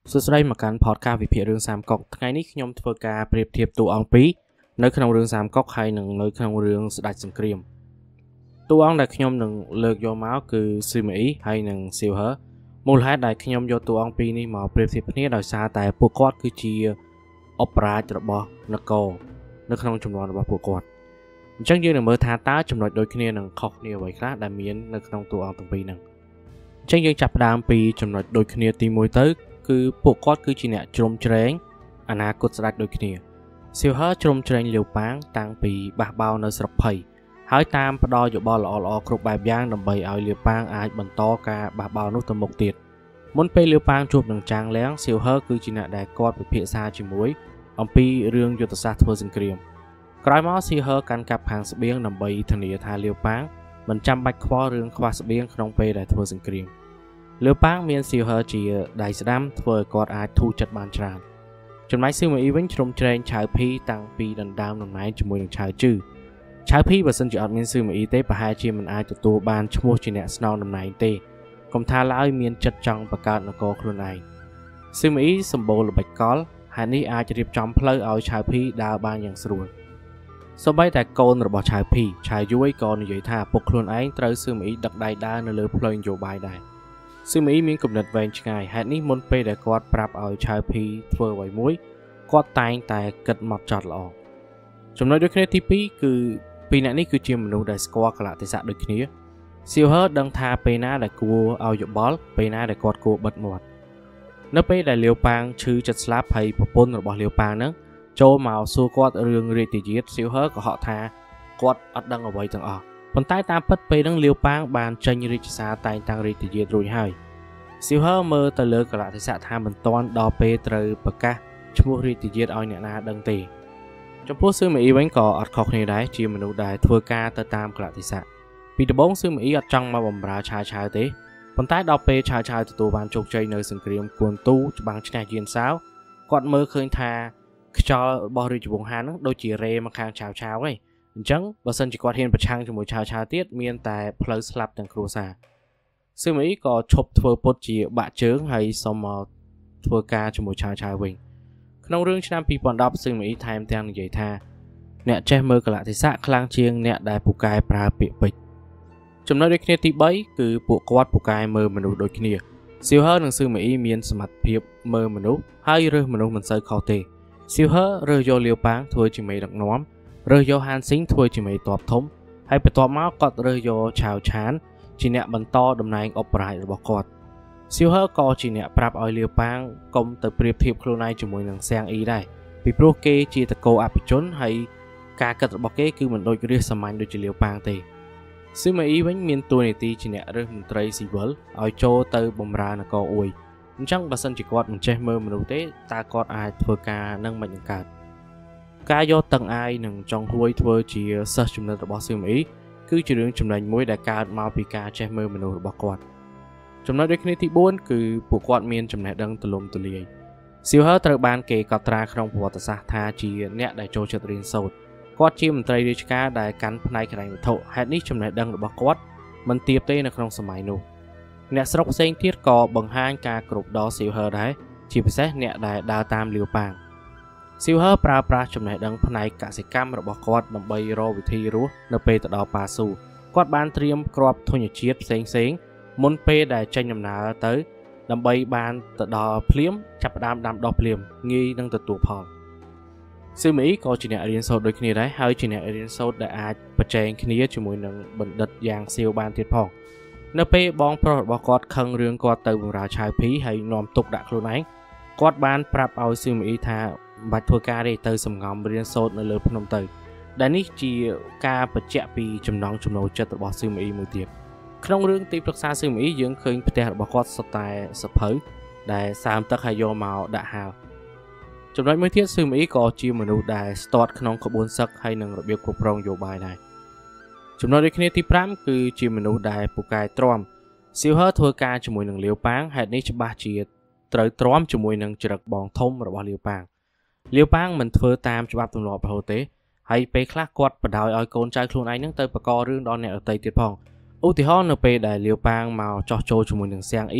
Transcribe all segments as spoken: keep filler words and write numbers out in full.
សួស្តីមកកាន់ podcast វិភាគរឿងសាមកុកថ្ងៃនេះខ្ញុំធ្វើការប្រៀបធៀបតួអង្គពីរនៅក្នុងរឿងសាមកុកហើយនឹងនៅក្នុងរឿងស្ដេចសង្គ្រាមតួអង្គដែលខ្ញុំនឹងលើកយកមកគឺស៊ឺមីអ៊ីហើយនឹងស៊ីវហឺមូលហេតុដែលខ្ញុំយកតួអង្គពីរនេះមកប្រៀបធៀបគ្នាដោយសារតែពួកគាត់គឺជាអបរាជរបស់នគរនៅក្នុងចំនួនរបស់ពួកគាត់អញ្ចឹងយើងនឹងមើលថាតើចំណុចដូចគ្នានឹងខុសគ្នាអ្វីខ្លះដែលមាននៅក្នុងតួអង្គទាំងពីរហ្នឹងអញ្ចឹងយើងចាប់ផ្ដើមពីចំណុចដូចគ្នាទីមួយទៅគឺពួកគាត់គឺជាអ្នកជ្រោមជ្រែងអនាគតស្ដេចដូចគ្នាស៊ីវហឺជ្រោមជ្រែងលាវប៉ាងតាំងពីបះបោរនៅស្រុកភ័យហើយតាមផ្ដល់យោបល់ល្អៗគ្រប់បែបយ៉ាងដើម្បីឲ្យលាវប៉ាងអាចបន្តការបះបោរនោះទៅមុខទៀតមុនពេលលាវប៉ាងជួបនឹងចាងលៀងស៊ីវហឺគឺជាអ្នកដែលគាត់ពិភាក្សាជាមួយអំពីរឿងយុទ្ធសាស្ត្រធ្វើសង្គ្រាមក្រោយមកស៊ីវហឺកាន់កាប់ខាងស្បៀងដើម្បីធានាថាលាវប៉ាងមិនចាំបាច់ខ្វល់រឿងខ្វះស្បៀងក្នុងពេលដែលធ្វើសង្គ្រាមលាវប៉ាងមានស៊ីវហឺជាដៃស្ដាំធ្វើឲ្យគាត់អាចធូរចិត្តបានច្រើនចំណែកស៊ឺមីអ៊ីវិញជ្រុំជ្រែងឆៅភីតាំងពីដណ្ដើមតំណែងជាមួយនឹងឆៅជឺឆៅភីបើសិនជាអត់មានស៊ឺមីអ៊ីទេប្រហែលជាមិនអាចទទួលបានឈ្មោះជាអ្នកស្នងតំណែងទេកុំថាឡើយមានចិត្តចង់បង្កើតនគរខ្លួនឯងស៊ឺមីអ៊ីសម្បូរល្បិចកលហើយនេះអាចរៀបចំផ្លូវឲ្យឆៅភីដើរបានយ៉ាងស្រួលសូម្បីតែកូនរបស់ឆៅភីឆៅយួយក៏និយាយថាពុកខ្លួនឯងត្រូវស៊ឺមីអ៊ីដឹកដៃដើរនៅលើផ្លូវនយោបាយដែរស៊ឺមីអ៊ីមានគំនិតវែងឆ្ងាយហេតុនេះមុនពេលដែលគាត់ប្រាប់ឲ្យឆៅភីធ្វើអ្វីមួយគាត់តែងតែគិតមកចត់ល្អចំណុចដូចគ្នាទីពីរគឺពីរអ្នកនេះគឺជាមនុស្សដែលស្គាល់កលៈទេសៈដូចគ្នាស៊ីវហឺដឹងថាពេលណាដែលគួរឲ្យយោបល់ពេលណាដែលគាត់គួរបិទមាត់នៅពេលដែលលាវប៉ាងឈឺចិត្តស្លាប់ហើយប្រពន្ធរបស់លាវប៉ាងហ្នឹងចូលមកសួរគាត់រឿងរាជទាយាទស៊ីវហឺក៏ហក់ថាគាត់អត់ដឹងអ្វីទាំងអស់ប៉ុន្តែតាមពិតពេលហ្នឹងលាវប៉ាងបានចេញរាជសារតែងតាំងរាជទាយាទរួចហើយស៊ីវហឺមើលទៅលើកលៈទេសៈថាមិនទាន់ដល់ពេលត្រូវប្រកាសឈ្មោះរាជទាយាទឲ្យអ្នកណាដឹងទេចំពោះស៊ឺមីអ៊ីវិញក៏អត់ខុសគ្នាដែរជាមនុស្សដែលធ្វើការទៅតាមកលៈទេសៈពីដំបូងស៊ឺមីអ៊ីអត់ចង់មកបម្រើឆាវឆាវទេប៉ុន្តែដល់ពេលឆាវឆាវទទួលបានជោគជ័យនៅសង្គ្រាមគួនទូច្បាំងឈ្នះយានសាវគាត់មើលឃើញថាខ្យល់របស់រាជវង្សហានហ្នឹងដូចជារេមកខាងឆាវឆាវហើយអញ្ចឹងបើសិនជាគាត់ហ៊ានប្រឆាំងជាមួយឆាវឆាវទៀតមានតែផ្លូវស្លាប់ទាំងគ្រួសារស៊ឺមីអ៊ីក៏ឈប់ធ្វើពុតជាបាក់ជើងហើយសុំមកធ្វើការជាមួយឆាវឆាវវិញក្នុងរឿងឆ្នាំពីរពាន់ដប់ស៊ឺមីអ៊ីថែមទាំងនិយាយថាអ្នកចេះមើលកលៈទេសៈខ្លាំងជាងអ្នកដែលពូកែប្រើពាក្យពេចន៍ចំណុចដូចគ្នាទីបីគឺពួកគាត់ពូកែមើលមនុស្សដូចគ្នាស៊ីវហឺនិងស៊ឺមីអ៊ីមានសមត្ថភាពមើលមនុស្សហើយរើសមនុស្សមិនសូវខុសទេស៊ីវហឺរើសយកលាវប៉ាងធ្វើជាមេដឹកនាំរើសយកហានស៊ីងធ្វើជាមេតបធំហើយបន្ទាប់មកគាត់រើសយកឆាវឆានជាអ្នកបន្តតំណែងអបរាជរបស់គាត់ស៊ីវហឺក៏ជាអ្នកប្រាប់ឲ្យលាវប៉ាងកុំទៅប្រៀបធៀបខ្លួនឯងជាមួយនឹងសៀងអ៊ីដែរពីព្រោះគេជាតកោអភិជនហើយការគិតរបស់គេគឺមិនដូចរាជសាមញ្ញដូចជាលាវប៉ាងទេស៊ឺមីអ៊ីវិញមានតួនាទីជាអ្នករើសមន្ត្រីស៊ីវិលឲ្យចូលទៅបម្រើនគរអ៊ុយអញ្ចឹងបើសិនជាគាត់មិនចេះមើលមនុស្សទេតើគាត់អាចធ្វើការនឹងមិននឹងកើតការយកតឹងអាយនិងចុងហួយធ្វើជាសិស្សចំណិតរបស់ស៊ឺមីអ៊ីគឺជារឿងចំណេញមួយដែលកើតមកពីការចេះមើលមនុស្សរបស់គាត់ចំណុចដូចគ្នាទីបួនគឺពួកគាត់មានចំណេះដឹងទូលំទូលាយស៊ីវហឺត្រូវបានគេកត់ត្រាក្នុងប្រវត្តិសាស្ត្រថាជាអ្នកដែលចូលចិត្តរៀនសូត្រគាត់ជាមន្ត្រីរាជការដែលកាន់ផ្នែកហិរញ្ញវត្ថុហេតុនេះចំណេះដឹងរបស់គាត់មិនទាបទេនៅក្នុងសម័យនោះអ្នកស្រុកផ្សេងទៀតក៏បង្ហាញការគោរពដល់ស៊ីវហឺដែរជាពិសេសអ្នកដែលដើរតាមលាវប៉ាងស៊ីវហឺប្រើប្រាស់ចំណេះដឹងផ្នែកកសិកម្មរបស់គាត់ដើម្បីរកវិធីរស់នៅពេលទៅដល់ប៉ាស៊ូគាត់បានត្រៀមគ្រាប់ធញ្ញជាតិផ្សេងផ្សេងមុនពេលដែលចេញដំណើរទៅដើម្បីបានទៅដល់ភ្លាមចាប់ផ្ដើមដាំដុះភ្លាមងាយនឹងទទួលផលស៊ឺមីអ៊ីក៏ជាអ្នករៀនសូត្រដូចគ្នាដែរហើយជាអ្នករៀនសូត្រដែលអាចប្រជែងគ្នាជាមួយនឹងបណ្ឌិតយ៉ាងសៀវបានទៀតផងនៅពេលបងប្រុសរបស់គាត់ខឹងរឿងគាត់ទៅបម្រើឆៅភីហើយនាំទុកដាក់ខ្លួនឯងគាត់បានប្រាប់ឲ្យស៊ឺមីអ៊ីថាមិនបាច់ធ្វើការទេទៅសំងំរៀនសូត្រនៅលើភ្នំទៅដែលនេះជាការបញ្ជាក់ពីចំណង់ចំណូលចិត្តរបស់ស៊ឺមីអ៊ីមួយទៀតក្នុងរឿងទីប្រឹក្សាស៊ឺមីអ៊ីយើងឃើញផ្ទះរបស់គាត់សុទ្ធតែសភៅដែលសើមទឹកហើយយកមកដាក់ហាលចំណុចមួយទៀតស៊ឺមីអ៊ីក៏ជាមនុស្សដែលស្ទាត់ក្នុងក្បួនសឹកហើយនឹងរបៀបគ្រប់គ្រងនយោបាយដែរចំណុចដូចគ្នាទីប្រាំគឺជាមនុស្សដែលពូកែទ្រាំស៊ីវហឺធ្វើការជាមួយនឹងលាវប៉ាងហេតុនេះច្បាស់ជាត្រូវទ្រាំជាមួយនឹងចរិតបងធំរបស់លាវប៉ាងលាវប៉ាងមិនធ្វើតាមច្បាប់ទម្លាប់រហូតទេហើយពេលខ្លះគាត់បដ ாய் ឲ្យកូនចៅខ្លួនឯងនឹងទៅបកករឿងដល់អ្នកដទៃទៀតផងឧទាហរណ៍នៅពេលដែលលាវប៉ាងមកចោះចូលជាមួយនឹងសៀងអ៊ី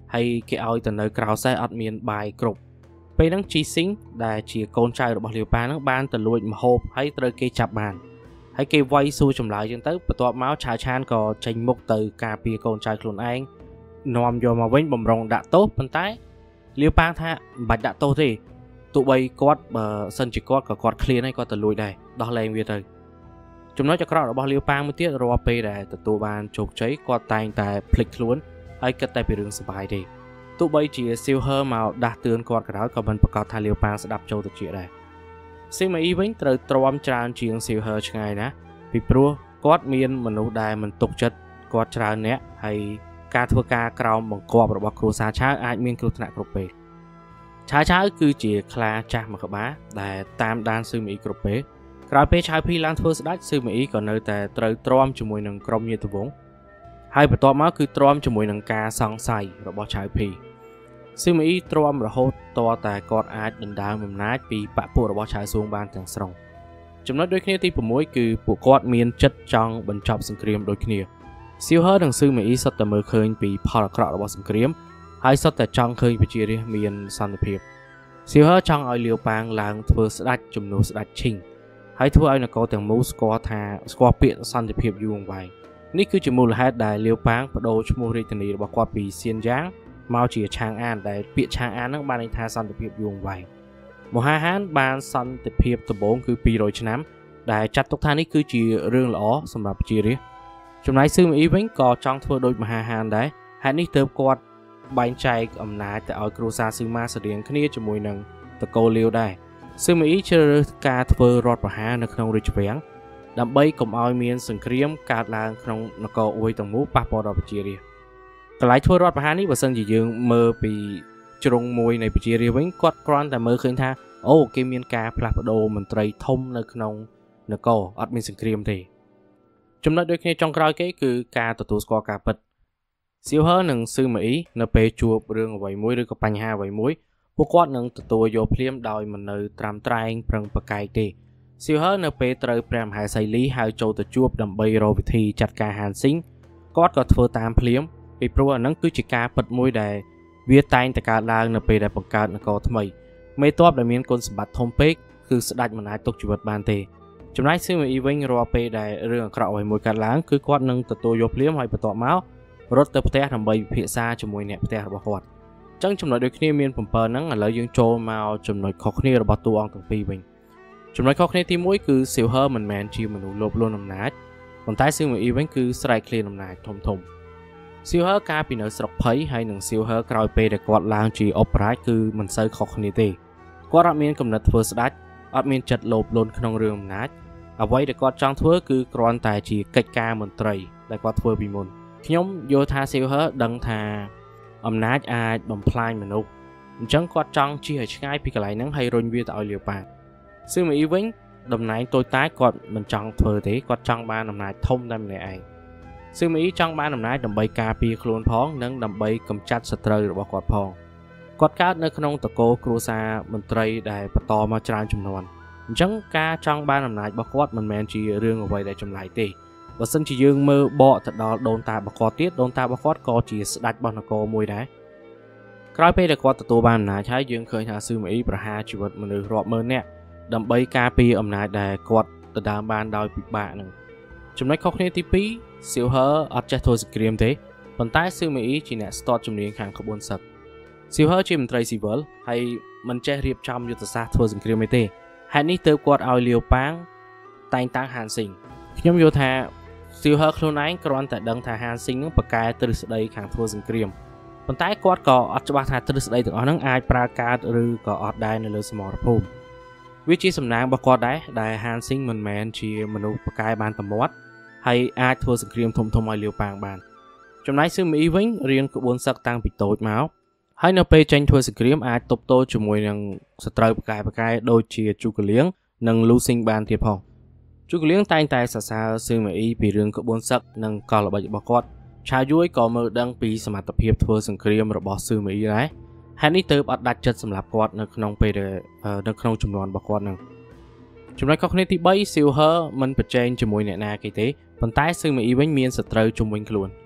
hay cái ao từ nơi cào xe ọt miền bài cục bây nắng chi sinh đã chỉ con trai được bảo liều pan nó ban từ lụi mà hộp hay từ cây chập bàn hay cây vay xui chùm lại trên tới và tọa máu trà chan có tranh mục từ cà pia con trai luôn anh nòm vô mà vĩnh bầm rồng đã tốt bên tái liều pan tha bạch đã tốt thì tụ bay quát bờ sân chỉ quát có quát clear hay có từ lụi này đó là em việt rồi chúng nói cho các bạn bảo liều pan mới tiết rồi pe để từ tụ bàn chụp cháy quát tay tại flick luôn hay cất tay bị đường sập bài đi tụ bay chỉ siêu hơ màu đạt tương quát cái đó còn mìnhประกอบ liều pan sẽ đập châu từ chuyện nàyซึ่งมาอีเวนต์ត្រូវទ្រាំច្រើនជាងស៊ីលហឺឆ្ងាយណាពីព្រោះគាត់មានមនុស្សដែលមិនទុកចិត្តគាត់ច្រើនអ្នកហើយការធ្វើការក្រោមបង្គាប់របស់គ្រួសារឆាវអាចមានគ្រោះថ្នាក់គ្រប់ពេលឆាវឆាវគឺជាខ្លាចាស់មួយក្បាលដែលតាមដានស៊ឺមីអ៊ីគ្រប់ពេលក្រោយពេលឆាវភីឡើងធ្វើស្ដេចស៊ឺមីអ៊ីក៏នៅតែត្រូវទ្រាំជាមួយនឹងក្រុមញាតិវង្សហើយបន្ទាប់មកគឺទ្រាំជាមួយនឹងការសង្ស័យរបស់ឆាវភីស៊ឺមីអ៊ីទ្រាំរហូតតតែគាត់អាចដណ្ដើមអំណាចពីបពុរបស់ឆាវសួងបានទាំងស្រុងចំណុចដូចគ្នាទី6គឺពួកគាត់មានចិត្តចង់បញ្ចប់សង្គ្រាមដូចគ្នាស៊ីលហឺនិងស៊ឺមីអ៊ីសុទ្ធតែមើលឃើញពីផលអាក្រក់របស់សង្គ្រាមហើយសុទ្ធតែចង់ឃើញប្រជារាស្ត្រមានសន្តិភាពស៊ីលហឺចង់ឲ្យលាវប៉ាងឡើងធ្វើស្ដេចជំនួសស្ដេចឈីងហើយធ្វើឲ្យនគរទាំងមូលស្គាល់ថាស្គាល់ពាក្យសន្តិភាពយូរអង្វែងនេះគឺជាមូលហេតុដែលលាវប៉ាងបដូរឈ្មោះរាជធានីរបស់គាត់ពីសៀនយ៉ាងមកជាឆាងអានដែលពាក្យឆាងអានហ្នឹងបានន័យថាសន្តិភាពយូរអង្វែងមហាហានបានសន្តិភាពដំបូងគឺពីររយឆ្នាំដែលចាត់ទុកថានេះគឺជារឿងល្អសម្រាប់ប្រជារាស្ត្រចំណែកស៊ឺមីអ៊ីវិញក៏ចង់ធ្វើដូចមហាហានដែរហេតុនេះទើបគាត់បែងចែកអំណាចទៅឲ្យគ្រួសារស៊ឺម៉ាស្តៀងគ្នាជាមួយនឹងតកូលលាវដែរស៊ឺមីអ៊ីជ្រើសរើសការធ្វើរដ្ឋប្រហារនៅក្នុងរាជវាំងដើម្បីកុំឲ្យមានសង្គ្រាមកើតឡើងក្នុងនគរអ៊ុយទាំងមូលប៉ះពាល់ដល់ប្រជារាស្ត្រកន្លែងធ្វើរដ្ឋប្រហារនេះបើសិនជាយើងមើលពីជ្រុងមួយនៃប្រជារាស្ត្រវិញគាត់គ្រាន់តែមើលឃើញថាអូគេមានការផ្លាស់ប្ដូរមន្ត្រីធំនៅក្នុងនគរអត់មានសង្គ្រាមទេចំណុចដូចគ្នាចុងក្រោយគេគឺការទទួលស្គាល់ការពិតស៊ីលហឺនិងស៊ឺមីអ៊ីនៅពេលជួបរឿងអ្វីមួយឬក៏បញ្ហាអ្វីមួយពួកគាត់នឹងទទួលយកភ្លាមដោយមិននៅត្រាំត្រែងប្រឹងប្រកែកទេស៊ីលហឺនៅពេលត្រូវព្រះមហាសីលីហៅចូលទៅជួបដើម្បីរកវិធីចាត់ការហានស៊ីងគាត់ក៏ធ្វើតាមភ្លាមពីព្រោះអានឹងគឺជាការពិតមួយដែលវាតែងតែកើតឡើងនៅពេលដែលបង្កើតនគរថ្មីមេតបដែលមានគុណសម្បត្តិធំពេកគឺស្ដេចមិនអាចទុកជីវិតបានទេចំណែកស៊ឺមីអ៊ីវិញរាល់ពេលដែលរឿងអាក្រក់អ្វីមួយកើតឡើងគឺគាត់នឹងទទួលយកភ្លាមហើយបន្ទាប់មករត់ទៅផ្ទះដើម្បីពិភាក្សាជាមួយអ្នកផ្ទះរបស់គាត់អញ្ចឹងចំណុចដូចគ្នាមាន7ហ្នឹងឥឡូវយើងចូលមកចំណុចខុសគ្នារបស់តួអង្គទាំងពីរវិញចំណុចខុសគ្នាទី1គឺស៊ីលហឺមិនមែនជាមនុស្សលោភលន់អំណាចប៉ុន្តែស៊ឺមីអ៊ីវិញគឺស្រែកឃ្លានអំណាចធំធំស៊ីលហឺកាលពីនៅស្រុកភ័យហើយនឹងស៊ីលហឺក្រោយពេលដែលគាត់ឡើងជាអបរាជគឺមិនសូវខុសគ្នាទេគាត់អត់មានគំនិតធ្វើស្ដេចអត់មានចិត្តលោភលន់ក្នុងរឿងអំណាចអ្វីដែលគាត់ចង់ធ្វើគឺគ្រាន់តែជាកិច្ចការមន្ត្រីដែលគាត់ធ្វើពីមុនខ្ញុំយល់ថាស៊ីលហឺដឹងថាអំណាចអាចបំផ្លាញមនុស្សអញ្ចឹងគាត់ចង់ជិះឲ្យឆ្ងាយពីកន្លែងហ្នឹងហើយរុញវាទៅឲ្យលាវប៉ាងស៊ឺមីអ៊ីវិញតំណែងតូចតាចគាត់មិនចង់ធ្វើទេគាត់ចង់បានអំណាចធំតែម្នាក់ឯងស៊ឺមីអ៊ីចង់បានអំណាចដើម្បីការពារខ្លួនផងនិងដើម្បីកម្ចាត់សត្រូវរបស់គាត់ផងគាត់កើតនៅក្នុងតកូលគ្រួសារមន្ត្រីដែលបន្តមកច្រើនជំនាន់អញ្ចឹងការចង់បានអំណាចរបស់គាត់មិនមែនជារឿងអ្វីដែលចម្លែកទេបើសិនជាយើងមើលបកទៅដល់ដូនតារបស់គាត់ទៀតដូនតារបស់គាត់ក៏ជាស្ដេចរបស់នគរមួយដែរក្រោយពេលដែលគាត់ទទួលបានអំណាចហើយយើងឃើញថាស៊ឺមីអ៊ីប្រហារជីវិតមនុស្សរាប់ម៉ឺននាក់ដើម្បីការពារអំណាចដែលគាត់ដណ្ដើមបានដោយពិបាកនឹងចំណុចខុសគ្នាទី2ស៊ីលហឺអត់ចេះធ្វើសង្គ្រាមទេប៉ុន្តែស៊ឺមីអ៊ីជាអ្នកស្ទាត់ជំនាញខាងក្បួនសឹកស៊ីលហឺជាមន្ត្រីស៊ីវិលហើយមិនចេះរៀបចំយុទ្ធសាស្ត្រធ្វើសង្គ្រាមទេហេតុនេះទើបគាត់ឲ្យលាវប៉ាងតែងតាំងហានស៊ីងខ្ញុំយល់ថាស៊ីលហឺខ្លួនឯងគ្រាន់តែដឹងថាហានស៊ីងនឹងប្រកែទ្រឹស្ដីខាងធ្វើសង្គ្រាមប៉ុន្តែគាត់ក៏អត់ច្បាស់ថាទ្រឹស្ដីទាំងអស់ហ្នឹងអាចប្រើកើតឬក៏អត់ដែរនៅលើសមរភូមិវាជាសំណាងរបស់គាត់ដែរដែលហានស៊ីងមិនមែនជាមនុស្សប្រកែបានតែមាត់ហើយអាចធ្វើសង្គ្រាមធំធំឲ្យលាវប៉ាងបានចំណែកស៊ឺមីអ៊ីវិញរៀនក្បួនសឹកតាំងពីតូចមកហើយនៅពេលចេញធ្វើសង្គ្រាមអាចទប់ទល់ជាមួយនឹងសត្រូវប្រកែប្រកែដូចជាជូកលៀងនិងលូស៊ីងបានទៀតផងជូកលៀងតែងតែសរសើរស៊ឺមីអ៊ីពីរឿងក្បួនសឹកនិងកលល្បិចរបស់គាត់ឆាយួយក៏មើលដឹងពីសមត្ថភាពធ្វើសង្គ្រាមរបស់ស៊ឺមីអ៊ីដែរហើយនេះទើបអត់ដាច់ចិត្តសម្រាប់គាត់នៅក្នុងពេលនៅក្នុងចំនួនរបស់គាត់នឹងចំណុចខុសគ្នាទី3ស៊ីលហឺមិនប្រជែងជាមួយអ្នកណាគេទេប៉ុន្តែស៊ឺមីអ៊ីវិញមានសត្រូវជុំវិញខ្លួន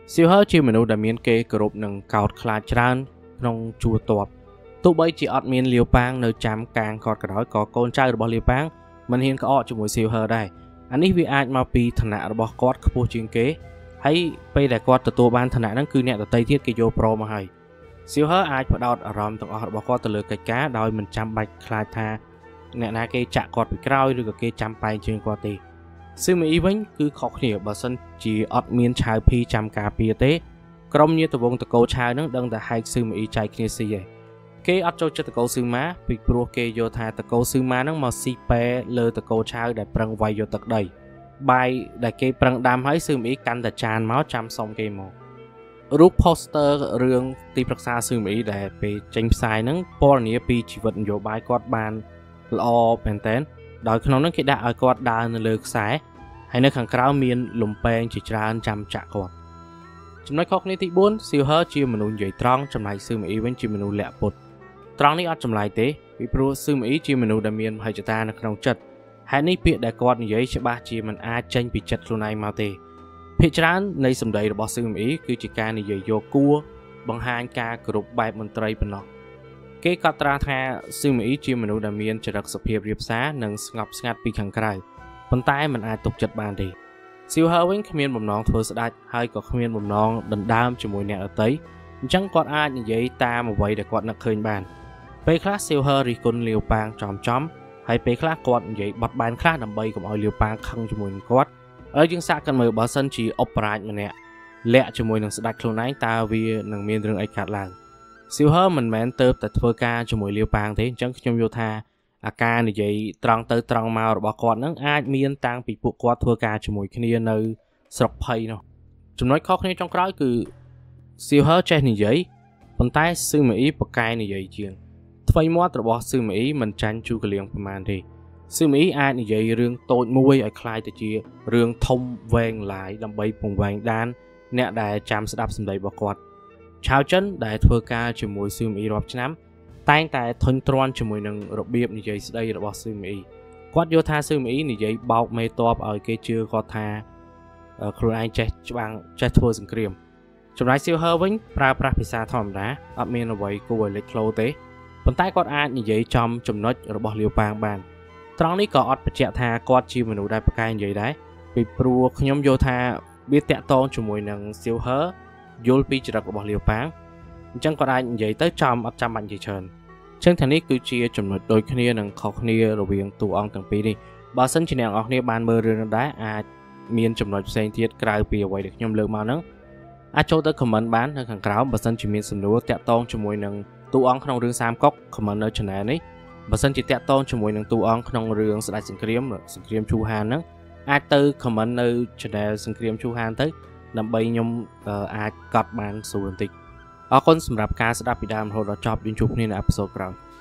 siêu hớ chỉ mình đã miên kê group nâng cào khá tràn nông chùa tọp tụ bây chỉ ọt miên liều bang nơi chám càng cọt cả đói có con traiរបស់ liều bang มัน hiên có ọt cho mùi siêu hơ đây anh ấy vì ai mà pi thằng nạរបស់ គាត់ khá bố chuyên kế hay bây để គាត់ ទទួល បាន thằng nạ ហ្នឹង គឺ អ្នក ដតី ទៀត គេ យក pro មក ហើយ siêu hơ អាច ផ្ដោត អារម្មណ៍ ទាំង អស់ របស់ គាត់ ទៅ លើ កិច្ចការ ដោយ មិន ចាំ បាច់ ខ្លាច ថា អ្នក ណា គេ ចាក់ គាត់ ពី ក្រោយ ឬ ក៏ គេ ចាំ បែង ជើង គាត់ ទេ ស៊ឺមីអ៊ី វិញ គឺ ខុស គ្នា បើ សិន ជា អត់ មាន ឆៅ ភី ចាំ ការពារ ទេ ក្រុម ញាតិវង តកោ ឆៅ ហ្នឹង ដឹង តែ ហែក ស៊ឺមីអ៊ី ចែក គ្នា ស៊ី ឯង គេ អត់ ចូល ចិត្ត តកោ ស៊ឺម៉ា ពី ព្រោះ គេ យក ថា តកោ ស៊ឺម៉ា ហ្នឹង មក ស៊ី ប៉ែ លើ តកោ ឆៅ ដែល ប្រឹង វាយ យក ទឹក ដី បាយ ដែល គេ ប្រឹង ដាំ ហើយ ស៊ឺមីអ៊ី កាន់ តែ ចាន មក ចាំ សុំ គេ មក រូប poster រឿង ទី ប្រឹក្សា ស៊ឺមីអ៊ី ដែល ពេល ចេញ ផ្សាយ ហ្នឹង ពណ៌នា ពី ជីវិត នយោបាយ គាត់ បាន ល្អ មែនតើ ដោយ ក្នុង ហ្នឹង គេ ដាក់ ឲ្យ គាត់ ដើរ នៅ លើ ខ្សែ ហើយ នៅ ខាង ក្រៅ មាន លំពេង ជា ច្រើន ចាំ ចាក់ គាត់ ចំណុច ខុស គ្នា ទី bốn ស៊ីលហឺ ជា មនុស្ស និយាយ ត្រង់ ចំណែក ស៊ឺមីអ៊ី វិញ ជា មនុស្ស លាក់ពុត ត្រង់ នេះ អត់ ចម្លែក ទេ ពី ព្រោះ ស៊ឺមីអ៊ី ជា មនុស្ស ដែល មាន មហិច្ឆតា នៅ ក្នុង ចិត្ត ហេតុ នេះ ពាក្យ ដែល គាត់ និយាយ ច្បាស់ ជា មិន អាច ចេញ ពី ចិត្ត ខ្លួនឯង មក ទេ ភាគ ច្រើន នៃ សម្ដី របស់ ស៊ឺមីអ៊ី គឺជា ការ និយាយ យក គួរ បង្ហាញ ការ គោរព បែប មន្ត្រី ប៉ុណ្ណោះ គេ កត់ ត្រា ថា ស៊ឺមីអ៊ី ជា មនុស្ស ដែល មាន ចរិត សុភាព រាបសារ និង ស្ងប់ ស្ងាត់ ពី ខាង ក្រៅ ប៉ុន្តែ មិន អាច ទុក ចិត្ត បាន ទេ ស៊ីលហឺ វិញ គ្មាន បំណង ធ្វើ ស្ដេច ហើយ ក៏ គ្មាន បំណង ដណ្ដើម ជាមួយ អ្នក ដតី អញ្ចឹង គាត់ អាច និយាយ តាម អ្វី ដែល គាត់ នឹក ឃើញ បាន ពេល ខ្លះ ស៊ីលហឺ រិះគន់ លាវ ប៉ាង ចំ ចំ ហើយ ពេល ខ្លះ គាត់ និយាយ បត់បែន ខ្លះ ដើម្បី កុំ ឲ្យ លាវ ប៉ាង ខឹង ជាមួយ នឹង គាត់ ហើយ យើង សាក กัน មើល បើ សិន ជា អបរាជ ម្នាក់ លាក់ ជាមួយ នឹង ស្ដេច ខ្លួនឯង តើ វា នឹង មាន រឿង អី កើត ឡើង ស៊ីលហឺ មិន មែន ទៅ តែ ធ្វើ ការ ជាមួយ លាវ ប៉ាង ទេ អញ្ចឹង ខ្ញុំ យល់ ថា អាការ និយាយ ត្រង់ ទៅ ត្រង់ មក របស់ គាត់ ហ្នឹង អាច មាន តាំង ពី ពួក គាត់ ធ្វើ ការ ជាមួយ គ្នា នៅ ស្រុក ភ័យ នោះ ចំណុច ខុស គ្នា ចុង ក្រោយ គឺ ស៊ីលហឺ ចេះ និយាយ ប៉ុន្តែ ស៊ឺមីអ៊ី ប្រកែ និយាយ ជាង ថ្មីមាត់ របស់ ស៊ឺមីអ៊ី មិន ចាញ់ ជូរ កលៀង ប្រមាណ ទេ ស៊ឺមីអ៊ី អាច និយាយ រឿង តូច មួយ ឲ្យ คล้าย ទៅ ជា រឿង ធំ វែង ឡាយ ដើម្បី ពង្វែង ដាន អ្នក ដែល ចាំ ស្ដាប់ សម្ដី របស់ គាត់ ឆាវ ចិន ដែល ធ្វើ ការ ជាមួយ ស៊ឺមីអ៊ី រាប់ ឆ្នាំ តែង តែ ធុញទ្រាន់ ជាមួយ នឹង របៀប និយាយ ស្ដី របស់ ស៊ឺមីអ៊ី គាត់ យល់ ថា ស៊ឺមីអ៊ី និយាយ បោក មេតប ឲ្យ គេ ជឿ គាត់ ថា ខ្លួនឯង ចេះ ច្បាំង ចេះ ធ្វើ សង្គ្រាម ចំណែក ស៊ីលហឺ វិញ ប្រើ ប្រាស់ ភាសា ធម្មតា អត់ មាន អ្វី គួរ ឲ្យ លេចធ្លោ ទេ ប៉ុន្តែ គាត់ អាច និយាយ ចំ ចំណុច របស់ លាវ ប៉ាង បាន ត្រង់ នេះ ក៏ អត់ បញ្ជាក់ ថា គាត់ ជា មនុស្ស ដែល ប្រកែ និយាយ ដែរ ពី ព្រោះ ខ្ញុំ យល់ ថា វា តាក់ ទង ជាមួយ នឹង ស៊ីលហឺ យល់ ពី ចរិត របស់ លាវ ប៉ាង អញ្ចឹង គាត់ អាច និយាយ ទៅ ចំ អត់ ចាំ បាច់ និយាយ ច្រើន ចឹង ថា នេះ គឺជា ចំណុច ដូច គ្នា នឹង ខុស គ្នា រវាង តួអង្គ ទាំង ពីរ នេះ បើ សិន ជា អ្នក នរ គ្នា បាន មើល រឿង នេះ ដែរ អាច មាន ចំណុច ផ្សេង ទៀត ក្រៅ ពី អ្វី ដែល ខ្ញុំ លើក មក ហ្នឹង អាច ចូល ទៅ comment បាន នៅ ខាង ក្រោម បើ សិន ជា មាន សំណួរ តាក់ ទង ជាមួយ នឹង តួអង្គ ក្នុង រឿង សាមកុក comment នៅ channel នេះ បើ សិន ជា តាក់ ទង ជាមួយ នឹង តួអង្គ ក្នុង រឿង ស្ដេច សង្គ្រាម សង្គ្រាម ឈូហាន ហ្នឹង អាច ទៅ comment នៅ channel សង្គ្រាម ឈូហាន ទៅ ដើម្បី ខ្ញុំ អាច កត់ បាន ស្រួល បន្តិច អរគុណ សម្រាប់ ការ ស្ដាប់ ពី ដើម រហូត ដល់ ចប់ យើង ជួប គ្នា នៅ episode ក្រោយ